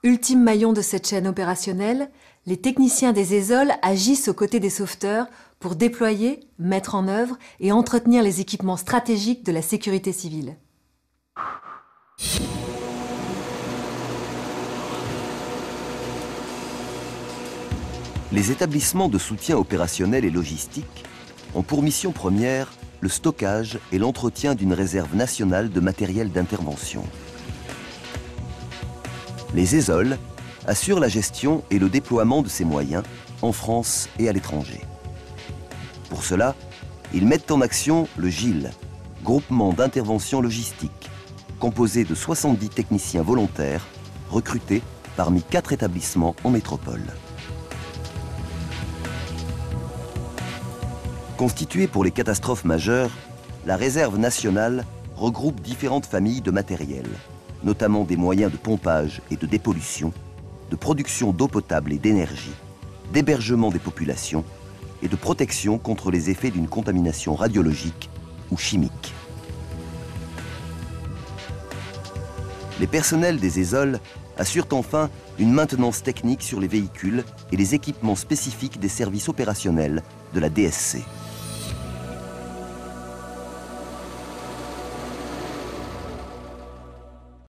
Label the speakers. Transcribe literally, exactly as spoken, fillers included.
Speaker 1: Ultime maillon de cette chaîne opérationnelle, les techniciens des ESOL agissent aux côtés des sauveteurs pour déployer, mettre en œuvre et entretenir les équipements stratégiques de la sécurité civile.
Speaker 2: Les établissements de soutien opérationnel et logistique ont pour mission première le stockage et l'entretien d'une réserve nationale de matériel d'intervention. Les ESOL assurent la gestion et le déploiement de ces moyens en France et à l'étranger. Pour cela, ils mettent en action le GIL, Groupement d'intervention logistique, composé de soixante-dix techniciens volontaires recrutés parmi quatre établissements en métropole. Constituée pour les catastrophes majeures, la réserve nationale regroupe différentes familles de matériel, notamment des moyens de pompage et de dépollution, de production d'eau potable et d'énergie, d'hébergement des populations et de protection contre les effets d'une contamination radiologique ou chimique. Les personnels des ESOL assurent enfin une maintenance technique sur les véhicules et les équipements spécifiques des services opérationnels de la D S C.